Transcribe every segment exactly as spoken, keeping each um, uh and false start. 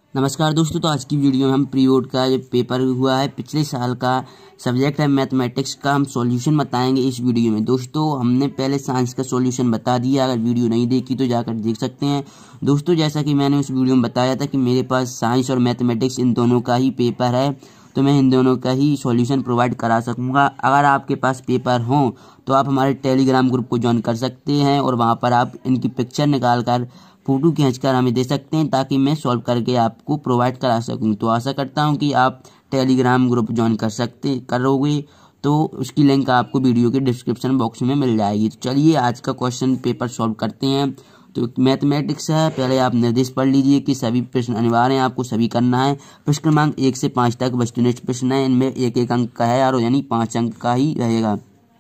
नमस्कार दोस्तों, तो आज की वीडियो में हम प्री बोर्ड का जो पेपर हुआ है पिछले साल का सब्जेक्ट है मैथमेटिक्स का, हम सॉल्यूशन बताएंगे इस वीडियो में। दोस्तों हमने पहले साइंस का सॉल्यूशन बता दिया, अगर वीडियो नहीं देखी तो जाकर देख सकते हैं। दोस्तों जैसा कि मैंने उस वीडियो में बताया था कि मेरे पास साइंस और मैथमेटिक्स इन दोनों का ही पेपर है, तो मैं इन दोनों का ही सॉल्यूशन प्रोवाइड करा सकूँगा। अगर आपके पास पेपर हों तो आप हमारे टेलीग्राम ग्रुप को ज्वाइन कर सकते हैं और वहाँ पर आप इनकी पिक्चर निकाल कर फोटो खींचकर हमें दे सकते हैं ताकि मैं सॉल्व करके आपको प्रोवाइड करा सकूं। तो आशा करता हूं कि आप टेलीग्राम ग्रुप ज्वाइन कर सकते करोगे, तो उसकी लिंक आपको वीडियो के डिस्क्रिप्शन बॉक्स में मिल जाएगी। तो चलिए आज का क्वेश्चन पेपर सॉल्व करते हैं। तो मैथमेटिक्स है, पहले आप निर्देश पढ़ लीजिए कि सभी प्रश्न अनिवार्य हैं, आपको सभी करना है। प्रश्न क्रमांक एक से पाँच तक वस्तुनिष्ठ प्रश्न है, इनमें एक एक अंक का है और यानी पाँच अंक का ही रहेगा।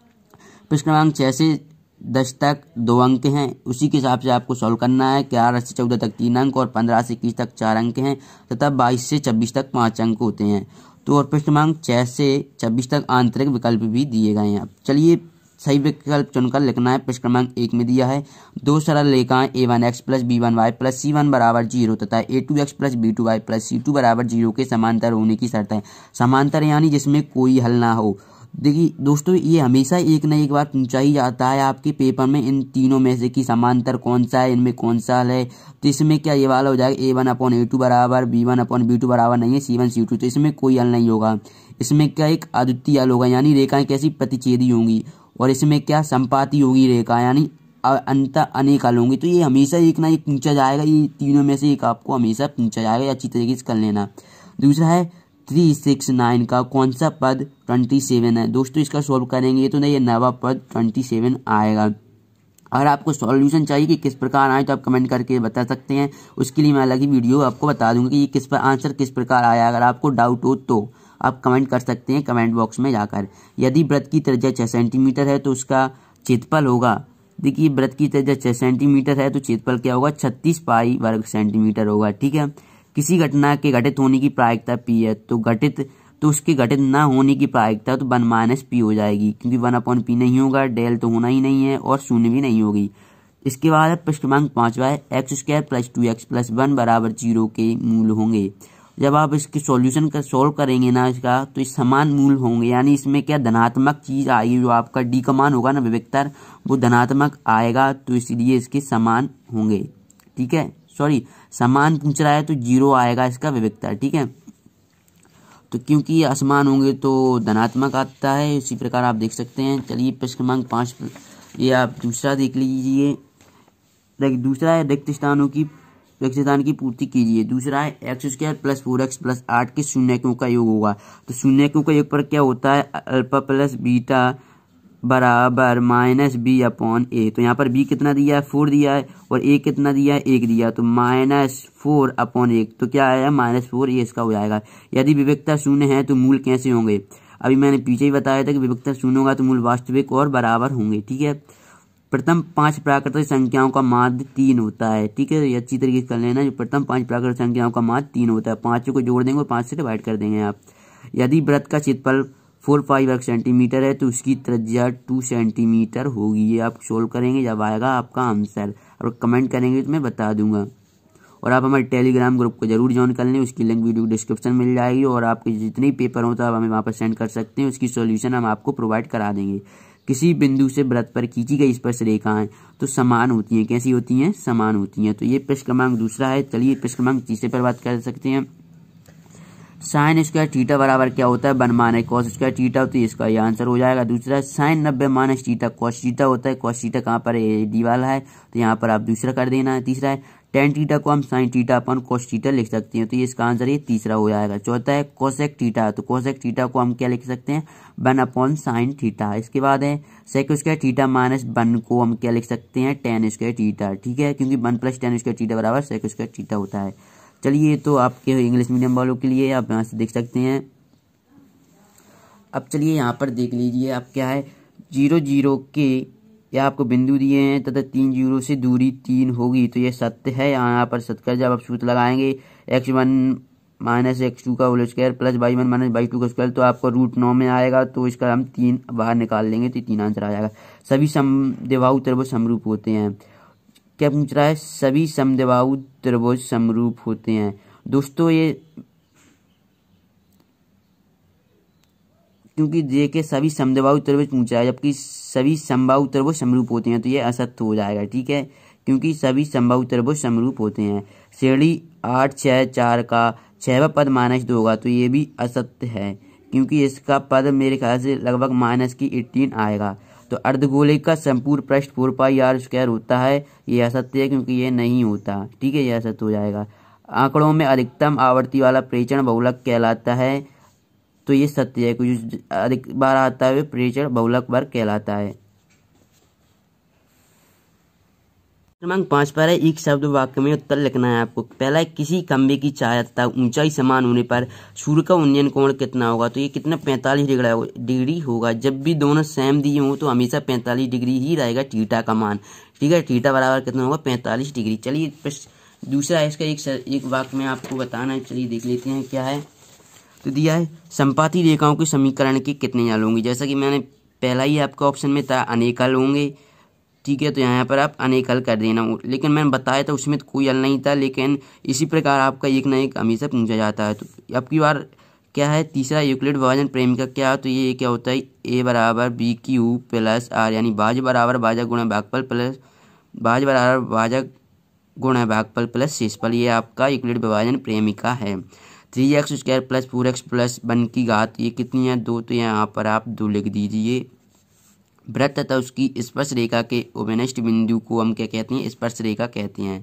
प्रश्न क्रमांक छः से दस तक दो अंक हैं, उसी के हिसाब से आपको सॉल्व करना है। ग्यारह से चौदह तक तीन अंक और पंद्रह से इक्कीस तक चार अंक हैं तथा बाईस से छब्बीस तक पाँच अंक होते हैं। तो और प्रश्न क्रमांक छः से छब्बीस तक आंतरिक विकल्प भी दिए गए हैं। अब चलिए सही विकल्प चुनकर लिखना है। प्रश्न क्रमांक एक में दिया है दो सरल रेखाएं A one X plus B one Y plus C one बराबर जीरो तथा A two X plus B two Y plus C two बराबर जीरो के समांतर होने की शर्त है। समांतर यानी जिसमें कोई हल ना हो। देखिए दोस्तों, ये हमेशा एक न एक बार पूछा ही जाता है आपके पेपर में, इन तीनों में से कि समांतर कौन सा है, इनमें कौन सा हल है। तो इसमें क्या ये वाला हो जाएगा A one upon A two बराबर B one upon B two बराबर नहीं है सी वन सी टू, तो इसमें कोई हल नहीं होगा। इसमें क्या एक अद्वितीय हल होगा, यानी रेखाएं कैसी प्रतिच्छेदी होंगी, और इसमें क्या संपाती होगी रेखा, यानी अंत अनेक हल होंगी। तो ये हमेशा एक ना एक पूछा जाएगा, ये तीनों में से एक आपको हमेशा पूछा जाएगा, अच्छी तरीके से कर लेना। दूसरा है थ्री सिक्स नाइन का कौन सा पद ट्वेंटी सेवन है। दोस्तों इसका सॉल्व करेंगे तो नहीं, ये नवा पद ट्वेंटी सेवन आएगा। अगर आपको सॉल्यूशन चाहिए कि किस प्रकार आए तो आप कमेंट करके बता सकते हैं, उसके लिए मैं अलग ही वीडियो आपको बता दूंगा कि ये किस पर आंसर किस प्रकार आया। अगर आपको डाउट हो तो आप कमेंट कर सकते हैं कमेंट बॉक्स में जाकर। यदि वृत्त की त्रिज्या छः सेंटीमीटर है तो उसका क्षेत्रफल होगा, देखिए वृत्त की त्रिज्या छः सेंटीमीटर है तो क्षेत्रफल क्या होगा, छत्तीस पाई वर्ग सेंटीमीटर होगा। ठीक है, किसी घटना के घटित होने की प्रायिकता पी है, तो घटित तो उसके घटित ना होने की प्रायिकता तो वन माइनस पी हो जाएगी, क्योंकि वन अपॉन पी नहीं होगा, डेल तो होना ही नहीं है और शून्य भी नहीं होगी। इसके बाद प्रश्न क्रमांक पांचवा है X square plus two X plus one बराबर जीरो के मूल होंगे। जब आप इसके सॉल्यूशन का सॉल्व करेंगे ना इसका, तो इस समान मूल होंगे, यानी इसमें क्या धनात्मक चीज आएगी, जो आपका डी का मान होगा ना विविक्तर, वो धनात्मक आएगा, तो इसलिए इसके समान होंगे। ठीक है, सॉरी समान पूछ रहा है तो जीरो आएगा इसका विविक्तर। ठीक है, तो क्योंकि असमान होंगे तो धनात्मक आता है, इसी प्रकार आप देख सकते हैं। चलिए प्रश्न क्रमांक पाँच ये आप दूसरा देख लीजिए। दूसरा है रिक्त स्थानों की रिक्त स्थान की पूर्ति कीजिए। दूसरा है X square plus four X plus आठ के शून्यकों का योग होगा। तो शून्यकों का योग पर क्या होता है, अल्फा प्लस बीटा बराबर माइनस बी अपॉन ए। तो यहाँ पर बी कितना दिया है, फोर दिया है, और ए कितना दिया है, एक दिया, तो माइनस फोर अपॉन एक, तो क्या आया माइनस फोर, ये इसका हो जाएगा। यदि विविक्तर शून्य है तो मूल कैसे होंगे, अभी मैंने पीछे ही बताया था कि विविक्तर शून्य होगा तो मूल वास्तविक और बराबर होंगे। ठीक है, प्रथम पांच प्राकृतिक संख्याओं का माध्य तीन होता है। ठीक है, ये अच्छी तरीके से कर लेना, जो प्रथम पांच प्राकृतिक संख्याओं का माध्य तीन होता है, पांचों को जोड़ देंगे और पांच से डिवाइड कर देंगे आप। यदि वृत्त का क्षेत्रफल फोर फाइव वर्ग सेंटीमीटर है तो उसकी त्रिज्या टू सेंटीमीटर होगी। ये आप सोल्व करेंगे जब आएगा आपका आंसर, और कमेंट करेंगे तो मैं बता दूंगा। और आप हमारे टेलीग्राम ग्रुप को जरूर ज्वाइन कर लें, उसकी लिंक वीडियो डिस्क्रिप्शन मिल जाएगी, और आपके जितने पेपर हो तो आप हमें वहाँ पर सेंड कर सकते हैं, उसकी सॉल्यूशन हम आपको प्रोवाइड करा देंगे। किसी बिंदु से वृत्त पर खींची गई स्पर्श रेखाएं तो समान होती हैं, कैसी होती हैं, समान होती हैं। तो ये प्रश्न क्रमांक दूसरा है। चलिए प्रश्न क्रमांक तीसरे पर बात कर सकते हैं। साइन स्क्वायर थीटा बराबर क्या होता है, one minus cos square theta, तो इसका ये आंसर हो जाएगा। दूसरा साइन नब्बे माइनस थीटा कॉस थीटा होता है, कॉस थीटा कहाँ पर है, डी वाला है, तो यहाँ पर आप दूसरा कर देना है। तीसरा है टेन थीटा को हम sine theta upon cos theta लिख सकते हैं, तो ये इसका आंसर ये तीसरा हो जाएगा। चौथा है कोसेक थीटा, तो कोसेक थीटा को हम क्या लिख सकते हैं, वन अपॉन साइन थीटा। इसके बाद है sec square theta minus one को हम क्या लिख सकते हैं, टेन स्क्वायर थीटा। ठीक है, क्योंकि one plus tan square theta बराबर सेक स्क्वायर थीटा होता है। चलिए तो आपके इंग्लिश मीडियम वालों के लिए आप यहाँ से देख सकते हैं। अब चलिए यहाँ पर देख लीजिए आप क्या है, जीरो जीरो के या आपको बिंदु दिए हैं तथा तीन जीरो से दूरी तीन होगी, तो ये सत्य है। यहाँ पर सत्य का जब आप सूत्र लगाएंगे X one minus X two का whole square plus Y one minus Y two का स्क्वायर, तो आपको रूट नौ में आएगा, तो इसका हम तीन बाहर निकाल लेंगे तो तीन आंसर आ जाएगा। सभी समद्विबाहु त्रिभुज समरूप होते हैं, क्या पूछ रहा है, सभी समद्विबाहु त्रिभुज समरूप होते हैं। दोस्तों ये क्योंकि जे के सभी समद्विबाहु त्रिभुज पूछा है, जबकि सभी समबाहु त्रिभुज समरूप होते हैं, तो ये असत्य हो जाएगा। ठीक है, क्योंकि सभी समबाहु त्रिभुज समरूप होते हैं। श्रेणी आठ छः चार का छहवा पद माइनस दो होगा, तो ये भी असत्य है, क्योंकि इसका पद मेरे ख्याल से लगभग माइनस की एटीन आएगा। तो अर्धगोलिक का संपूर्ण पृष्ठ फोर पाई आर स्क्वायर होता है, ये असत्य है, क्योंकि ये नहीं होता। ठीक है, ये असत्य हो जाएगा। आंकड़ों में अधिकतम आवर्ती वाला प्रेक्षण बहुलक कहलाता है, तो ये सत्य है, कुछ अधिक बार आता है प्रेक्षण बहुलक वर्ग कहलाता है। क्रमांक पाँच पर है, एक शब्द वाक्य में उत्तर लिखना है आपको। पहला है, किसी खंबे की छाया तथा ऊंचाई समान होने पर सूर्य का उन्नयन कोण कितना होगा, तो ये कितना पैंतालीस डिग्री होगा। जब भी दोनों सेम दिए हों तो हमेशा पैंतालीस डिग्री ही रहेगा थीटा का मान। ठीक है, थीटा बराबर कितना होगा, पैंतालीस डिग्री। चलिए दूसरा है इसका, एक एक वाक्य में आपको बताना है, चलिए देख लेते हैं क्या है। तो दिया है, संपाती रेखाओं के समीकरण के कितने हल होंगे। जैसा कि मैंने पहला ही आपका ऑप्शन में था, अनेक हल होंगे। ठीक है, तो यहाँ पर आप अनेक हल कर देना, लेकिन मैंने बताया था उसमें तो कोई हल नहीं था, लेकिन इसी प्रकार आपका एक न एक हमेशा पूछा जाता है। तो अब की बार क्या है, तीसरा यूक्लिड विभाजन प्रेम का क्या, तो ये क्या होता है, ए बराबर बी क्यू प्लस आर, यानी भाज्य बराबर भाजक गुणा भागफल प्लस भाज्य बराबर भाजक गुणा भागफल प्लस शेषफल। ये आपका यूक्लिड विभाजन प्रेमिका है। Three X square plus four X plus one की घात ये कितनी है, दो, तो यहाँ पर आप दो लिख दीजिए। वृत्त तथा उसकी स्पर्श रेखा के उभयनिष्ठ बिंदु को हम क्या कहते हैं, स्पर्श रेखा कहते हैं।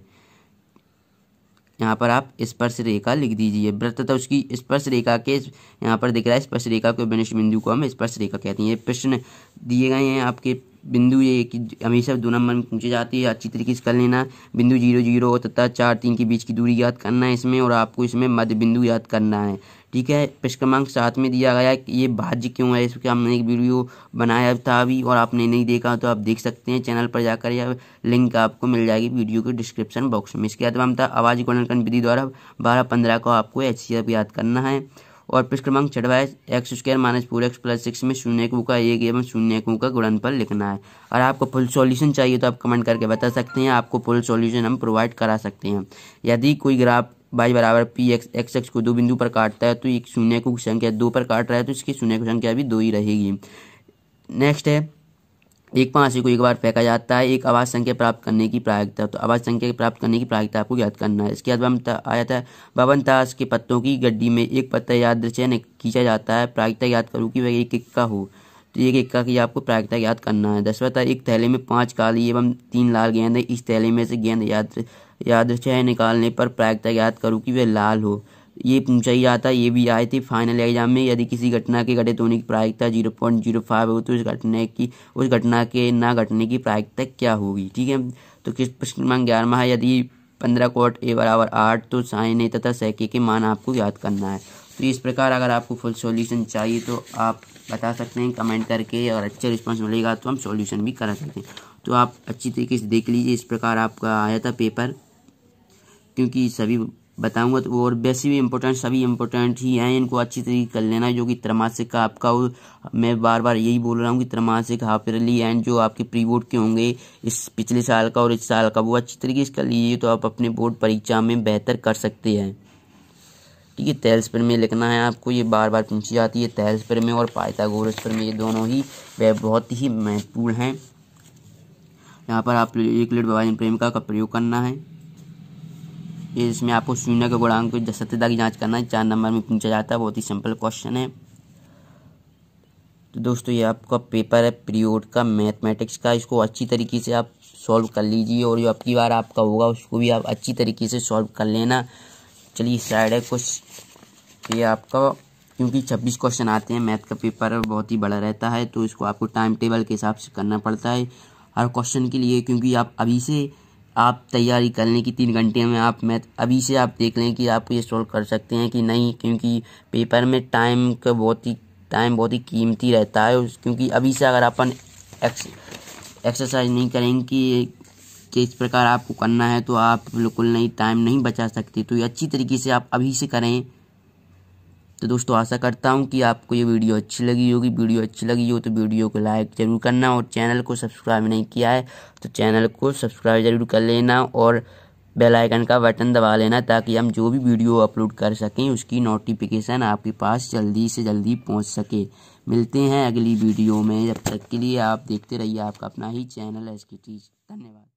यहाँ पर आप स्पर्श रेखा लिख दीजिए। वृत्त तथा उसकी स्पर्श रेखा के, यहाँ पर दिख रहा है स्पर्श रेखा के उभयनिष्ठ बिंदु को हम स्पर्श रेखा कहते हैं। ये प्रश्न दिए गए हैं आपके बिंदु, ये कि हमेशा दो नंबर में पूछे जाती है, अच्छी तरीके से कर लेना। बिंदु जीरो जीरो तथा चार तीन के बीच की दूरी याद करना है इसमें, और आपको इसमें मध्य बिंदु याद करना है। ठीक है, प्रश्न क्रमांक सात में दिया गया है कि ये भाज्य क्यों है, इसका हमने एक वीडियो बनाया था अभी, और आपने नहीं देखा तो आप देख सकते हैं चैनल पर जाकर, या लिंक आपको मिल जाएगी वीडियो के डिस्क्रिप्शन बॉक्स में। इसके बाद हम था आवाज गुणनखंड विधि द्वारा बारह पंद्रह को आपको एच सी एफ याद करना है। और प्रश्न क्रमांक छठवा है, X square minus four X plus six में शून्यकों का एक एवं शून्यकों का गुणनफल लिखना है। और आपको फुल सॉल्यूशन चाहिए तो आप कमेंट करके बता सकते हैं, आपको फुल सॉल्यूशन हम प्रोवाइड करा सकते हैं। यदि कोई ग्राफ वाई बराबर पी एक्स एक्स एक्स को दो बिंदु पर काटता है, तो एक शून्यकों की संख्या दो पर काट रहा है, तो इसकी शून्य की संख्या भी दो ही रहेगी। नेक्स्ट है, एक पांच को एक बार फेंका जाता है, एक आवाज संख्या प्राप्त करने की प्रायिकता, तो आवाज संख्या प्राप्त करने की प्रायिकता आपको याद करना है। इसके बाद आया था, बावन ताश के पत्तों की गड्डी में एक पत्ता यादृच्छिक खींचा जाता है, प्रायिकता याद करूँ कि वह एक इक्का हो, तो एक इक्का की आपको प्रायिकता याद करना है। दसवां था, एक थैले में पांच काली एवं तीन लाल गेंद है, इस थैले में से गेंद याद यादृच्छिक निकालने पर प्रायिकता याद करूँ कि वह लाल हो। ये पूछा ही जाता है, ये भी आए थे फाइनल एग्जाम में। यदि किसी घटना के घटित होने की प्रायिकता जीरो पॉइंट जीरो फाइव हो, तो उस घटना की उस घटना के ना घटने की प्रायिकता क्या होगी। ठीक है, तो किस प्रश्न क्रमांक ग्यारहवां है, यदि पंद्रह कोट ए बराबर आठ, तो साइन ए तथा सेके के मान आपको याद करना है। तो इस प्रकार अगर आपको फुल सॉल्यूशन चाहिए तो आप बता सकते हैं कमेंट करके, और अच्छा रिस्पॉन्स मिलेगा तो हम सॉल्यूशन भी करा सकते हैं। तो आप अच्छी तरीके से देख लीजिए, इस प्रकार आपका आया था पेपर, क्योंकि सभी बताऊंगा तो, और वैसे भी इम्पोर्टेंट सभी इम्पोर्टेंट ही हैं, इनको अच्छी तरीके कर लेना। जो कि त्रैमासिक का आपका हो, मैं बार बार यही बोल रहा हूँ कि त्रैमासिक, हाफ ईयरली एंड जो आपके प्री बोर्ड के होंगे इस पिछले साल का और इस साल का, वो अच्छी तरीके से कर लीजिए, तो आप अपने बोर्ड परीक्षा में बेहतर कर सकते हैं। ठीक है, तेल्स पर में लिखना है आपको, ये बार बार पूछी जाती है, तेल्स पर में और पाइथागोरस पर में, ये दोनों ही वह बहुत ही महत्वपूर्ण हैं। यहाँ पर आप यूक्लिड विभाजन प्रेमिका का प्रयोग करना है। ये इसमें आपको शून्य के गुणांक की सत्यता की जांच करना है, चार नंबर में पूछा जाता है, बहुत ही सिंपल क्वेश्चन है। तो दोस्तों ये आपका पेपर है पीरियड का मैथमेटिक्स का, इसको अच्छी तरीके से आप सॉल्व कर लीजिए, और जो आपकी बार आपका होगा उसको भी आप अच्छी तरीके से सॉल्व कर लेना। चलिए साइड है कुछ, ये आपका क्योंकि छब्बीस क्वेश्चन आते हैं, मैथ का पेपर बहुत ही बड़ा रहता है, तो इसको आपको टाइम टेबल के हिसाब से करना पड़ता है हर क्वेश्चन के लिए। क्योंकि आप अभी से आप तैयारी करने की तीन घंटे में आप मैथ अभी से आप देख लें कि आप ये सॉल्व कर सकते हैं कि नहीं, क्योंकि पेपर में टाइम का बहुत ही टाइम बहुत ही कीमती रहता है। क्योंकि अभी से अगर अपन एक्स एक्सरसाइज नहीं करेंगे कि किस प्रकार आपको करना है, तो आप बिल्कुल नहीं टाइम नहीं बचा सकते। तो ये अच्छी तरीके से आप अभी से करें। तो दोस्तों आशा करता हूँ कि आपको ये वीडियो अच्छी लगी होगी। वीडियो अच्छी लगी हो तो वीडियो को लाइक ज़रूर करना, और चैनल को सब्सक्राइब नहीं किया है तो चैनल को सब्सक्राइब ज़रूर कर लेना, और बेल आइकन का बटन दबा लेना ताकि हम जो भी वीडियो अपलोड कर सकें उसकी नोटिफिकेशन आपके पास जल्दी से जल्दी पहुंच सके। मिलते हैं अगली वीडियो में, जब तक के लिए आप देखते रहिए आपका अपना ही चैनल skteach। धन्यवाद।